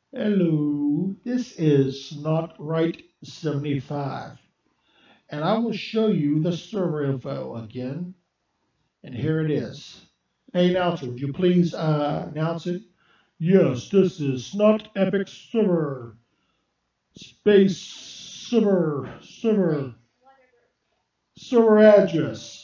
Hello, this is SnotRight75, and I will show you the server info again, and here it is. Hey, announcer, would you please announce it? Yes, this is Snot Epic Server, space server address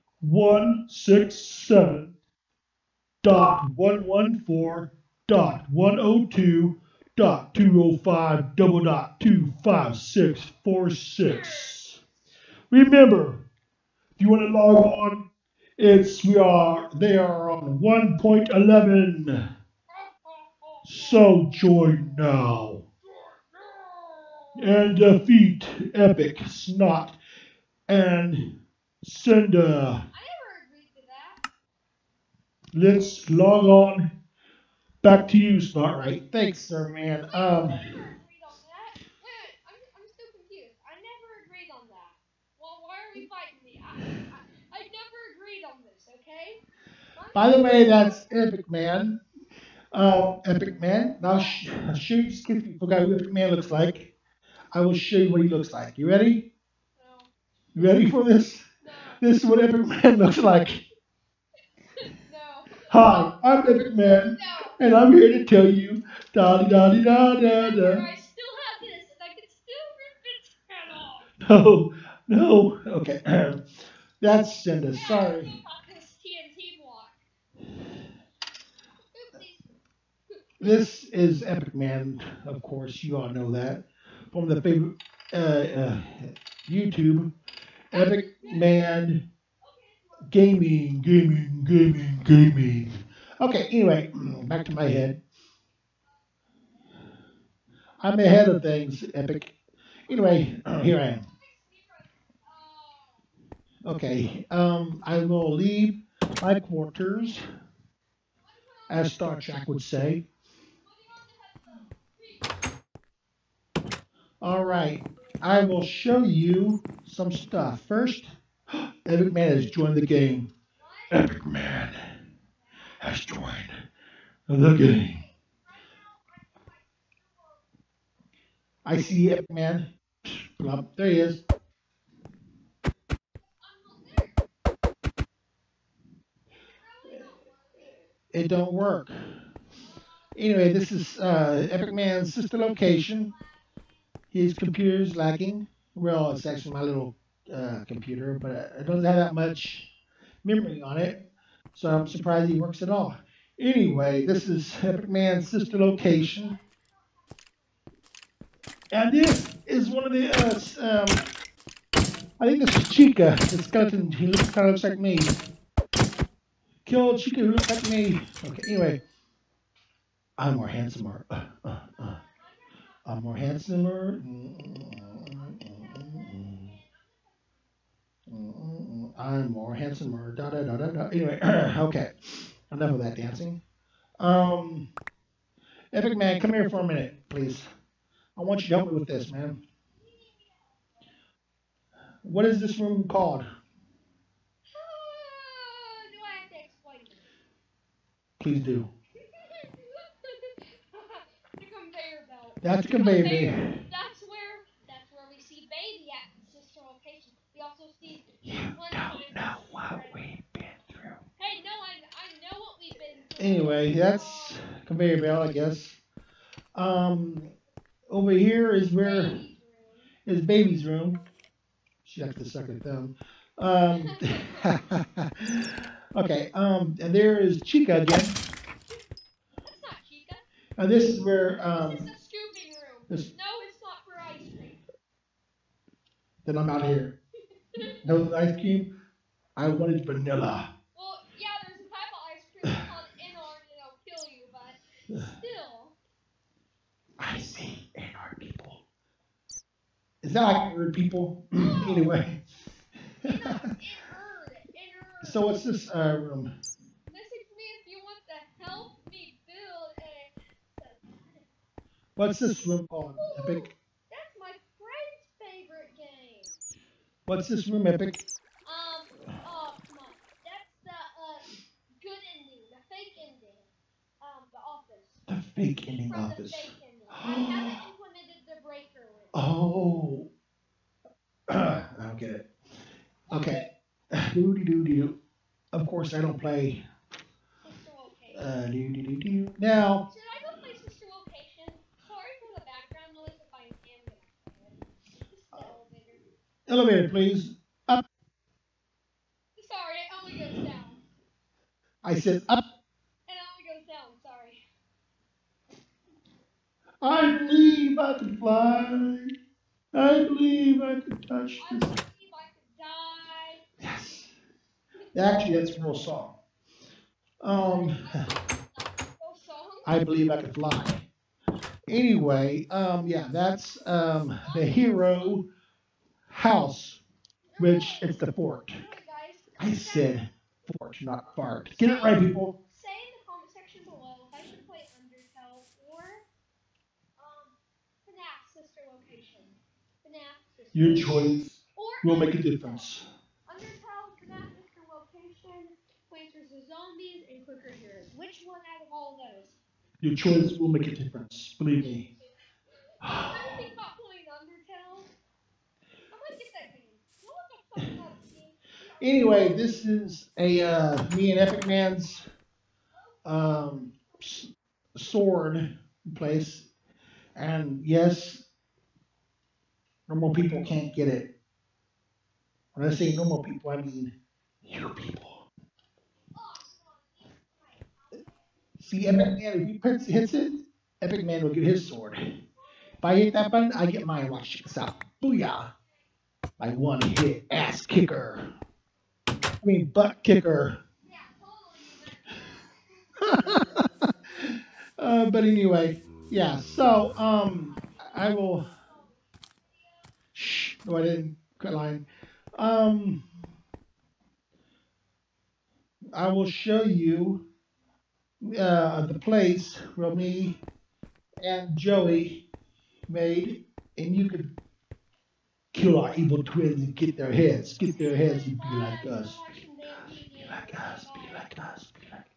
167.112.205.25646. Remember, if you want to log on, they are on 1.11. So join now and defeat Epic Snot and send a. Let's log on. Back to you, Snot. Right? Thanks, sir, man. By the way, that's Epic Man. Epic Man. Now, I'll show you, just if you forgot who Epic Man looks like, I will show you what he looks like. You ready? You ready for this? This is what Epic Man looks like. Hi, I'm Epic Man, and I'm here to tell you da da da da da da. No, no. Okay, that's Cinda. Sorry. This is Epic Man, of course. You all know that from the favorite YouTube. Epic Man gaming. Okay, anyway, back to my head. I'm ahead of things, Epic. Anyway, here I am. Okay, I will leave my quarters, as Star Trek would say. All right, I will show you some stuff. First, Epic Man has joined the game. Epic Man has joined the game. I see Epic Man. Plop, there he is. It don't work. Anyway, this is Epic Man's sister location. His computer is lacking. Well, it's actually my little computer, but it doesn't have that much memory on it, so I'm surprised he works at all. Anyway, this is Epic Man's sister location, and this is one of the. I think this is Chica, the skeleton. He looks kind of looks like me. Kill Chica who looks like me. Okay, anyway, I'm more handsomer. I'm more handsomer. I'm more handsomer. Da da da da da. Anyway, okay. Enough of that dancing. Um, Epic Man, come here for a minute, please. I want you to help me with this, man. What is this room called? Please do. That's a conveyor belt. You don't know what we've been through. Anyway, that's conveyor belt, I guess. Um, Over here is where is baby's room. She likes to suck her thumb. Um, okay. And there is Chica again. And this is where this. Then I'm out of here. No ice cream. I wanted vanilla. I see NR people. Is that like weird people? Anyway. So what's this room? What's this room called? Epic. What's this room, Epic? The fake ending office. haven't implemented the breaker. Oh. I don't get it. Okay. Doo-doo-doo-doo. Of course, I don't play. Doo-doo-doo-doo. Now. Should I go play Sister Location? Sorry for the background noise if I am going to play it. This is the elevator. Elevator, please. Up. Sorry, it only goes down. I said up. It only goes down, sorry. I believe I could fly. I believe I could touch I believe I could die. Yes. Actually, that's a real song. I believe I could fly. Anyway, yeah, that's the hero house, which it's the fort. I said fort, not fart. Get it right, people. Say in the comment section below if I should play Undertale or FNAF Sister Location. FNAF Sister Your choice will make a difference. Undertale, FNAF Sister Location, Plants vs. Zombies, and Clicker Heroes. Which one out of all those? Your choice will make a difference. Believe me. I'm trying to think about playing Undertale. I might get that game. What the fuck? Anyway, this is a me and Epic Man's sword place, and yes, normal people can't get it. When I say normal people, I mean you people. See, Epic Man, if he hits it, Epic Man will get his sword. If I hit that button, I get mine. Watch this out. Booyah! My one hit ass kicker. I mean, butt kicker. But anyway, yeah. So, I will. Shh. No, I didn't. Quit lying. I will show you the place where me and Joey made, and you could kill our evil twins and get their heads and be like us. Be like us. Be like us. Be like.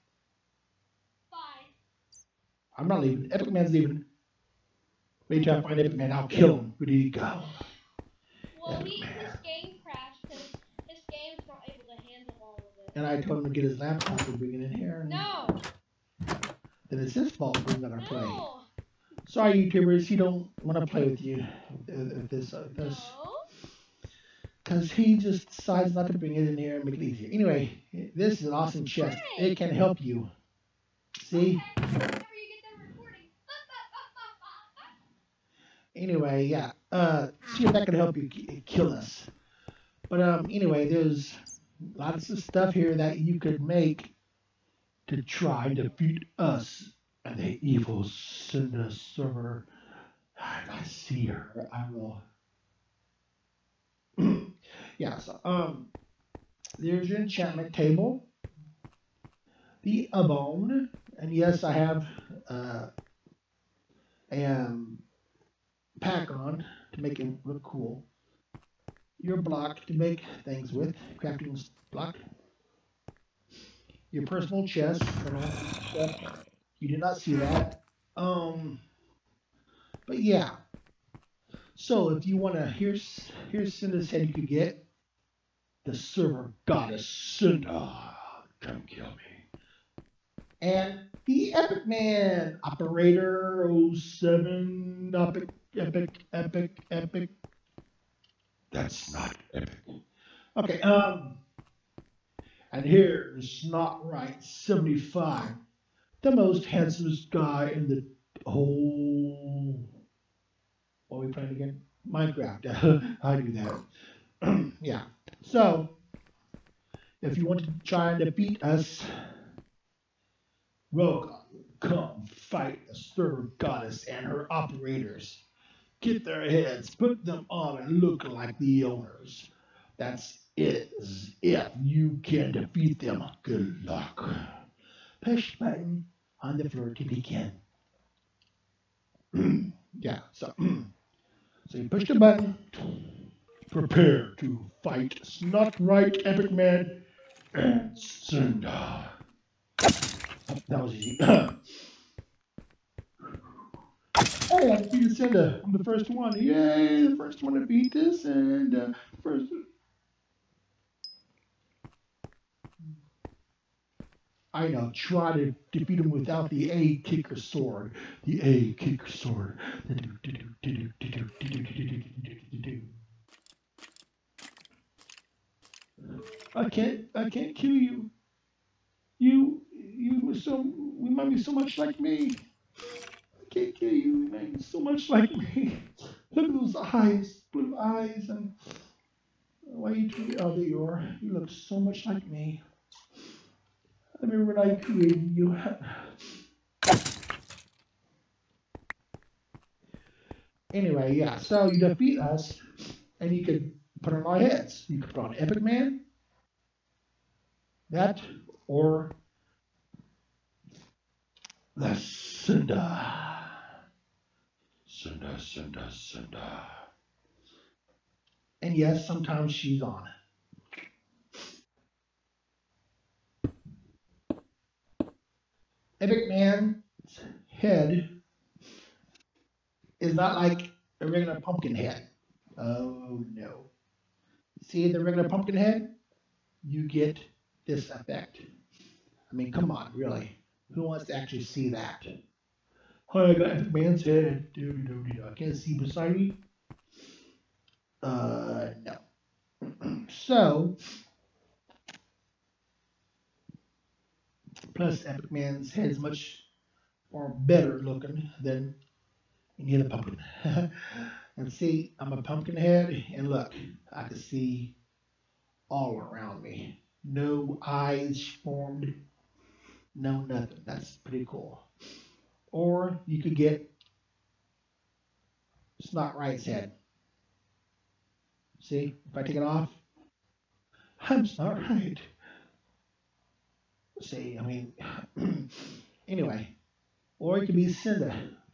I'm not leaving. Epic Man's leaving. Wait till I find Epic Man. I'll kill him. Where did he go? Well, his game crashed because his game's not able to handle all of it. And I told him to get his laptop and bring it in here. No. Then it's his fault we're not gonna play. Sorry, YouTubers, he don't want to play with you. This. Because he just decides not to bring it in here and make it easier. Anyway, this is an awesome chest. It can help you. See? Anyway, yeah. See if that can help you kill us. But anyway, there's lots of stuff here that you could make to try and defeat us and the evil Cinder server. If I see her, I will. Yeah, so there's your enchantment table, the bone, and yes, I have a pack on to make it look cool. Your block to make things with, crafting block. Your personal chest, you did not see that. But yeah. So if you want to, here's Cinder's head you could get. The server goddess Cinder. Come kill me. And the Epic Man Operator 07 Epic. That's not epic. Okay, and here's SnotRight75, the most handsomest guy in the whole. What are we playing again? Minecraft. I do that. Yeah. So, if you want to try and defeat us, welcome. Come fight the server goddess and her operators. Get their heads, put them on, and look like the owners. That's it. If you can defeat them, good luck. Push button on the floor to begin. Yeah, so you push the button. Prepare to fight SnotRight Epicman and Cinder. That was easy. Yay, I defeated Cinda. I'm the first one. Yay, the first one to beat this, and first. I know, try to defeat him without the A kicker sword. The A kicker sword. I can't kill you. You remind me so much like me. I can't kill you. You remind me so much like me. Look at those eyes, blue eyes, and why you treat? Oh, there you are. You look so much like me. I remember when I created you. Anyway, yeah. So you defeat us, and you can put on our heads. You can put on Epic Man, that, or the Cinda. Cinda. And yes, sometimes she's on. Epic Man's head is not like a regular pumpkin head. Oh no. See the regular pumpkin head? You get this effect. I mean, come on, really. Who wants to actually see that? Hi, I got Epic Man's head. I can't see beside me. No. So, plus Epic Man's head is much more better looking than any other pumpkin. And see, I'm a pumpkin head, and look, I can see all around me. No eyes formed, no nothing. That's pretty cool. Or you could get SnotRight's head. See, if I take it off, I'm SnotRight. See, I mean, anyway. Or it could be Cinda.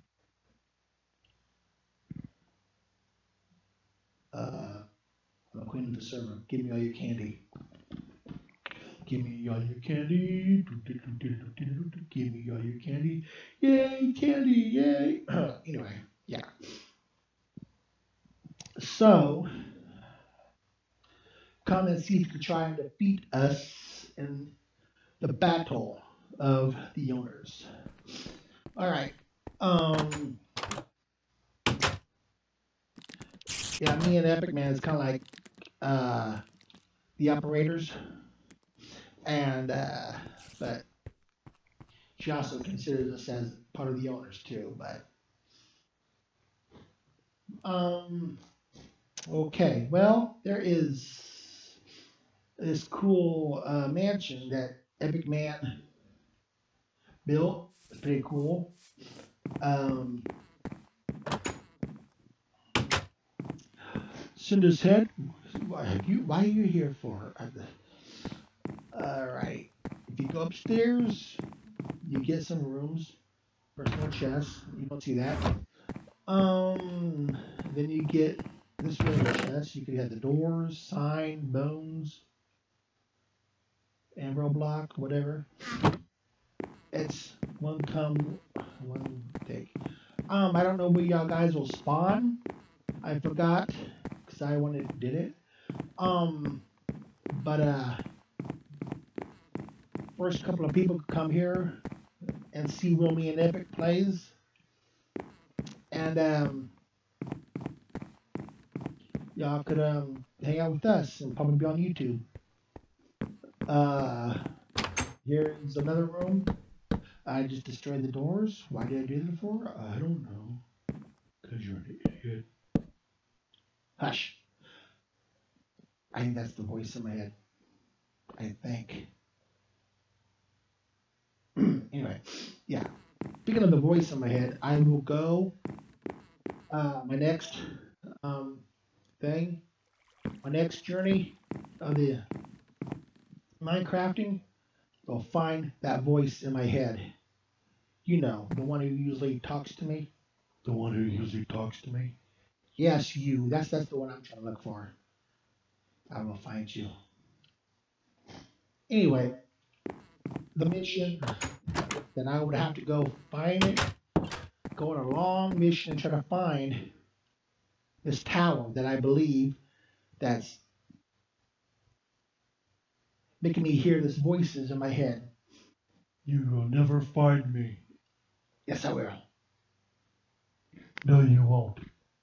I'm the queen of the server. Give me all your candy. Give me all your candy. Give me all your candy. Yay, candy, yay. Anyway, yeah. So, come and see if you can try and defeat us in the battle of the owners. All right. Yeah, me and Epic Man is kind of like the operators, and but she also considers us as part of the owners too. But okay, well, there is this cool mansion that Epic Man built. It's pretty cool. Cinder's head. Why are you here for? All right. If you go upstairs, you get some rooms, personal chest. You don't see that. Then you get this regular chest. You could have the doors, sign, bones, Amber block, whatever. It's one come, one take. I don't know where y'all guys will spawn. I forgot because I did it. But first couple of people could come here and see where me and Epic plays, and y'all could hang out with us and probably be on YouTube. Here's another room. I just destroyed the doors. Why did I do that for? I don't know. Because you're an idiot. Hush. I think that's the voice in my head. I think. Anyway, yeah. Speaking of the voice in my head, I will go. My next thing, my next journey of the Minecrafting, will find that voice in my head. You know, the one who usually talks to me. The one who usually talks to me. Yes, you. That's the one I'm trying to look for. I will find you. Anyway, the mission that I would have to go find it go on a long mission and try to find this tower that I believe that's making me hear these voices in my head. You will never find me. Yes, I will. No, you won't.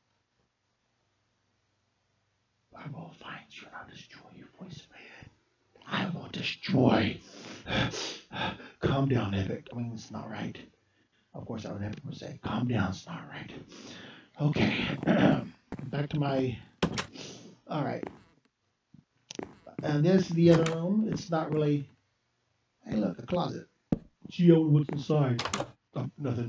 I will find you and I'll destroy your voice in my head. I will destroy. Calm down, Epic. I mean, it's not right. Of course, I would have to say, calm down, it's not right. Okay. Back to my. All right. And this is the other room. It's not really. Hey, look, a closet. Gee, what's inside? Oh, nothing.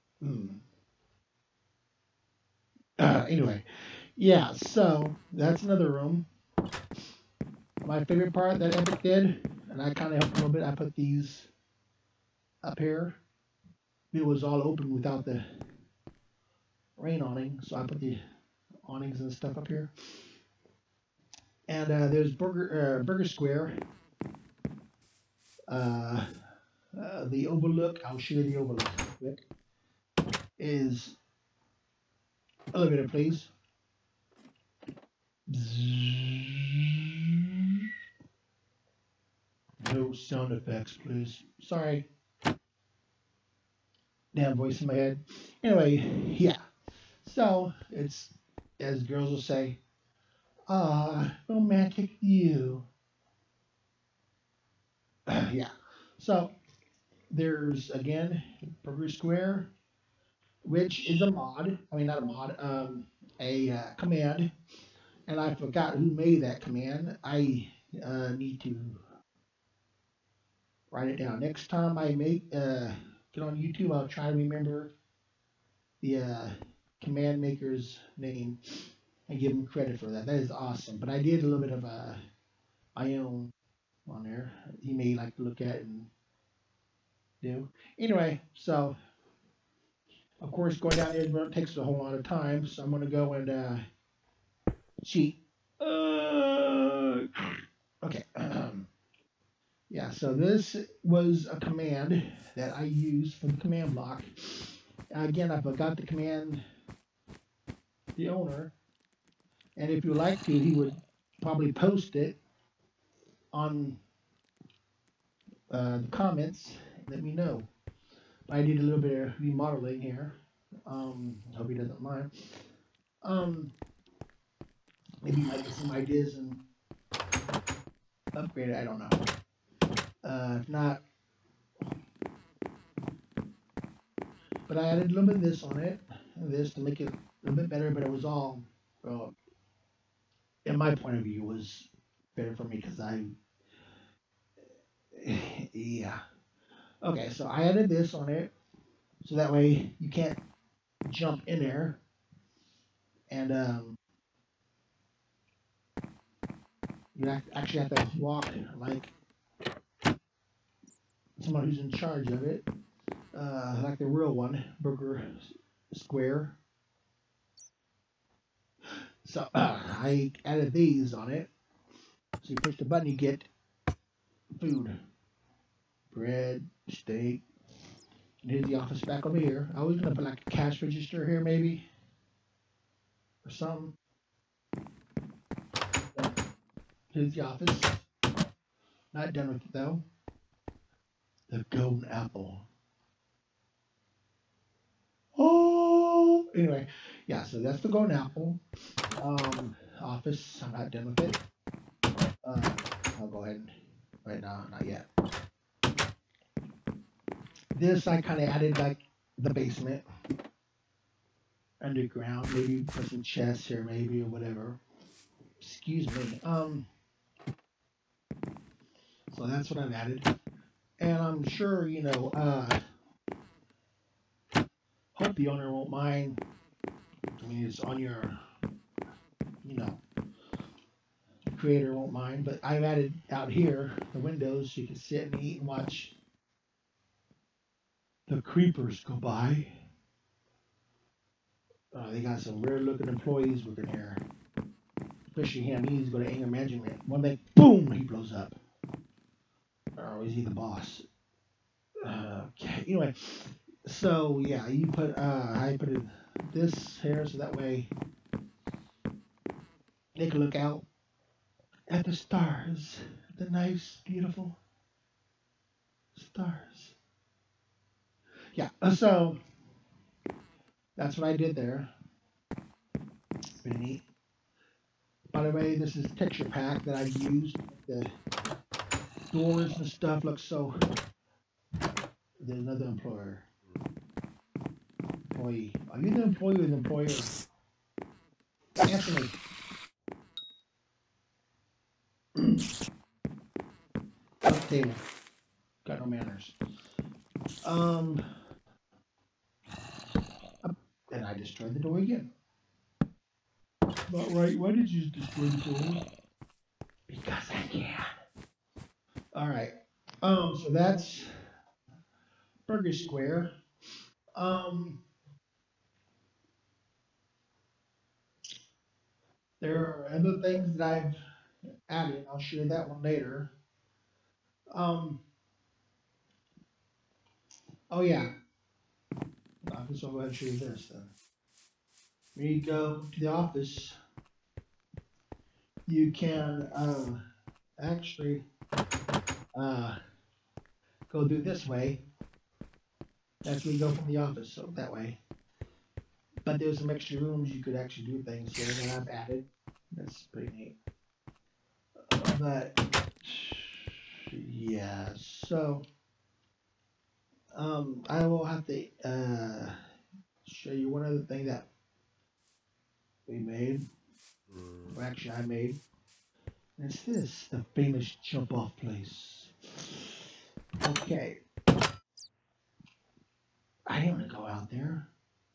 Anyway, yeah, so that's another room. My favorite part that Epic did, and I kind of helped a little bit, I put these up here. It was all open without the rain awning, so I put the awnings and stuff up here. And there's Burger Square. The overlook, I'll show you the overlook real quick, is elevator, please. No sound effects, please. Sorry. Damn voice in my head. Anyway, yeah. So, it's, as girls will say, romantic view. Yeah. So, there's, again, Burger Square, which is a mod. I mean, not a mod, a command. And I forgot who made that command. I need to write it down. Next time I get on YouTube, I'll try to remember the command maker's name and give him credit for that. That is awesome. But I did a little bit of my own on there. He may like to look at and do. Anyway, so of course going down there takes a whole lot of time. So I'm going to go and cheat. Okay. Yeah, so this was a command that I used for the command block. Again, I forgot the command, the owner, and if you like to, he would probably post it on the comments. Let me know. I did a little bit of remodeling here. Hope he doesn't mind. Maybe he might get some ideas and upgrade it. I don't know. If not, but I added a little bit of this on it, and this to make it a little bit better. But it was all, well, in my point of view, was better for me because yeah. Okay, so I added this on it, so that way you can't jump in there, and you actually have to walk like someone who's in charge of it, like the real one, Burger Square. So I added these on it. So you push the button, you get food, bread, steak. And here's the office back over here. I was gonna put like a cash register here maybe, or something. Here's the office. Not done with it though. The golden apple. Oh, anyway, yeah. So that's the golden apple. Office. I'm not done with it. I'll go ahead and right now, not yet. This I kind of added like the basement, underground, maybe put some chests here, maybe or whatever. Excuse me. So that's what I've added, and I'm sure hope the owner won't mind. I mean, it's on your, the creator won't mind. But I've added out here the windows so you can sit and eat and watch the creepers go by. They got some weird looking employees working here. Especially him. He needs to go to anger management. One day, boom, he blows up. Or is he the boss? Okay. Anyway, So yeah, you put I put it this here so that way they can look out at the stars, the nice, beautiful stars. Yeah. So that's what I did there. Pretty neat. By the way, this is texture pack that I've used. The doors and stuff look so. There's another employee. Are you the employee or the employer? Answer me. Up the table. Got no manners. Um, and I destroyed the door again. Not right. Why did you destroy the door? Because I can. All right. So that's Burger Square. Um, there are other things that I've added. I'll share that one later. Um, oh yeah. I guess I'll go ahead and show you this then. When you go to the office, you can actually uh, go do this way. That's where you go from the office, so that way. But there's some extra rooms you could actually do things here that I've added. That's pretty neat. But yeah, so I will have to show you one other thing that we made, or actually I made. And it's this, the famous jump off place. Okay, I didn't want to go out there.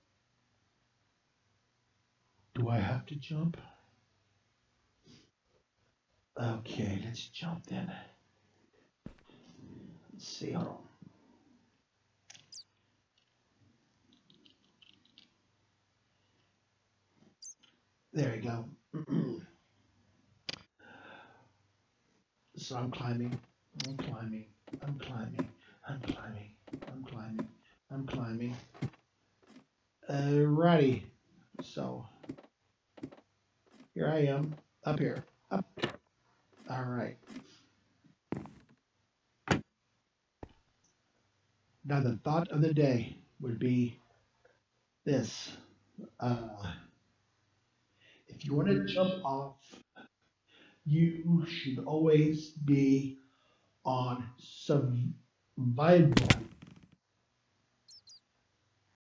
Do I have to jump? Okay, let's jump then. Let's see, hold on. There we go. So I'm climbing, I'm climbing, I'm climbing, I'm climbing, I'm climbing, I'm climbing. Alrighty. So here I am, up here, up. Alright. Now the thought of the day would be this. Uh, if you want to jump off, you should always be on survival